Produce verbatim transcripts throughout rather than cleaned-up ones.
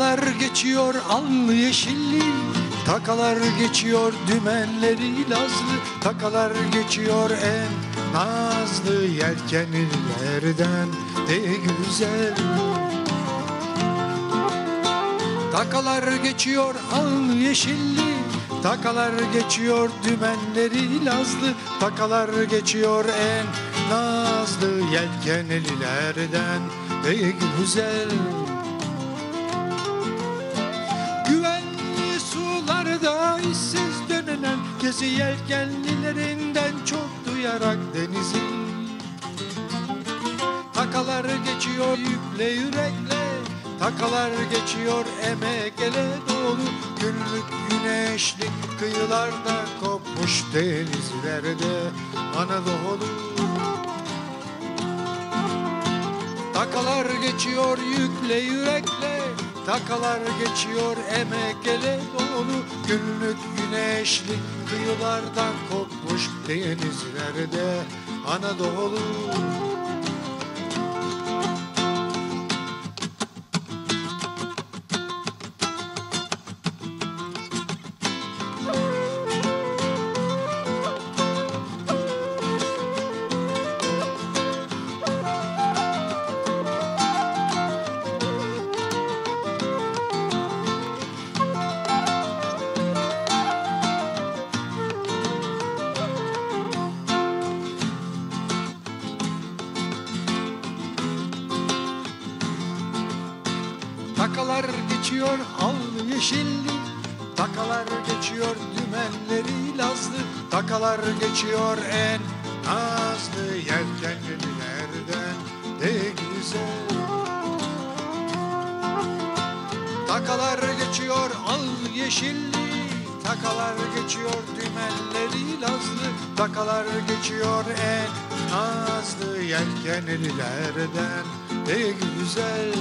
Takalar geçiyor allı yeşilli, takalar geçiyor dümenleri lazlı, takalar geçiyor en nazlı yelkenlilerden de güzel. Takalar geçiyor allı yeşilli, takalar geçiyor dümenleri lazlı, takalar geçiyor en nazlı yelkenlilerden de güzel. Güvenli sularda işsiz dönenen gezi yelkenlilerinden çok duyarak denizi. Takalar geçiyor yükle yürekle, takalar geçiyor emek ele dolu, günlük güneşli kıyılarda kopmuş denizlerde Anadolu. Takalar geçiyor yükle yürekle, takalar geçiyor emek ele dolu, günlük güneşli kıyılardan kopmuş denizlerde Anadolu. Takalar geçiyor allı yeşilli, takalar geçiyor dümenleri lazlı, takalar geçiyor en nazlı yelkenlilerden de güzel. Takalar geçiyor allı yeşilli, takalar geçiyor dümenleri lazlı, takalar geçiyor en nazlı yelkenlilerden de güzel.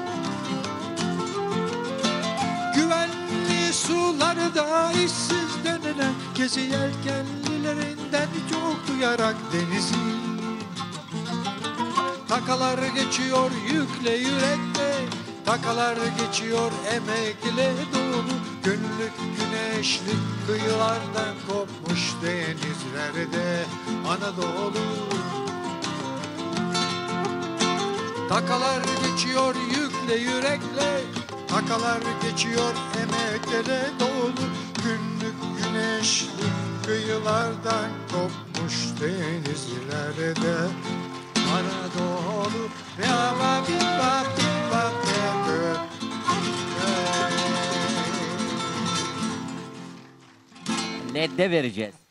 Güvenli sularda işsiz dönenen gezi yelkenlilerinden çok duyarak denizi. Takalar geçiyor yükle yürekle, takalar geçiyor emek ile dolu, günlük güneşli kıyılardan kopmuş denizlerde Anadolu. Takalar geçiyor yükle yürekle, takalar geçiyor emek ele dolu, günlük güneşli kıyılardan kopmuş denizlerde Anadolu. Ne de vereceğiz?